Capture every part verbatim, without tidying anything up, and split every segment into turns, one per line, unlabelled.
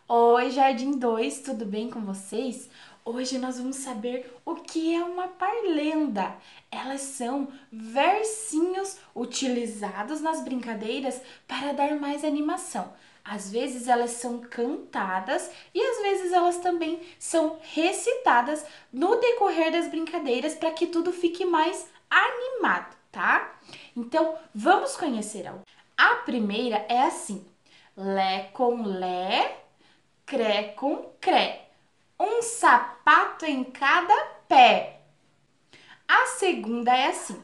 Oi, Jardim dois, tudo bem com vocês? Hoje nós vamos saber o que é uma parlenda. Elas são versinhos utilizados nas brincadeiras para dar mais animação. Às vezes elas são cantadas e às vezes elas também são recitadas no decorrer das brincadeiras para que tudo fique mais animado, tá? Então, vamos conhecer a A primeira é assim: Lé com Lé, cré com cré, um sapato em cada pé. A segunda é assim: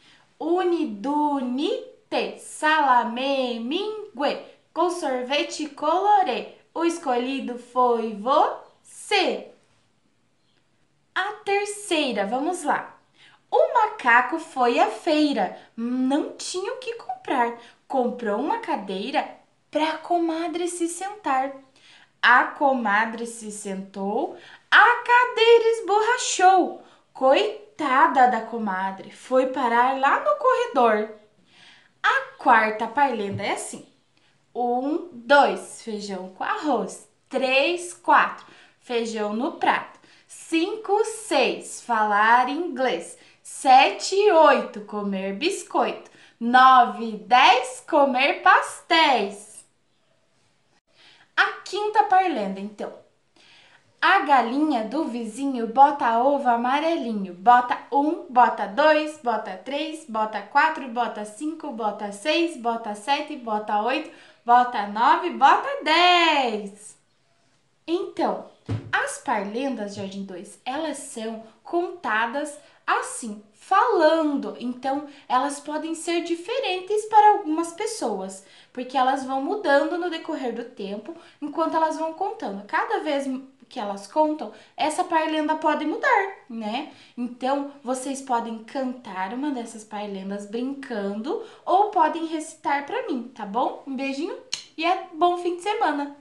unidunite, salame, mingue, com sorvete colorê. O escolhido foi você. A terceira, vamos lá. O macaco foi à feira, não tinha o que comprar. Comprou uma cadeira para a comadre se sentar. A comadre se sentou, a cadeira esborrachou. Coitada da comadre, foi parar lá no corredor. A quarta parlenda é assim: um, dois, feijão com arroz. Três, quatro, feijão no prato. Cinco, seis, falar inglês. Sete, oito, comer biscoito. Nove, dez, comer pastéis. A quinta parlenda, então. A galinha do vizinho bota ovo amarelinho. Bota um, bota dois, bota três, bota quatro, bota cinco, bota seis, bota sete, bota oito, bota nove, bota dez. Então, as parlendas Jardim dois, elas são contadas assim, falando. Então, elas podem ser diferentes para algumas pessoas, porque elas vão mudando no decorrer do tempo, enquanto elas vão contando. Cada vez que elas contam, essa parlenda pode mudar, né? Então, vocês podem cantar uma dessas parlendas brincando ou podem recitar para mim, tá bom? Um beijinho e é bom fim de semana!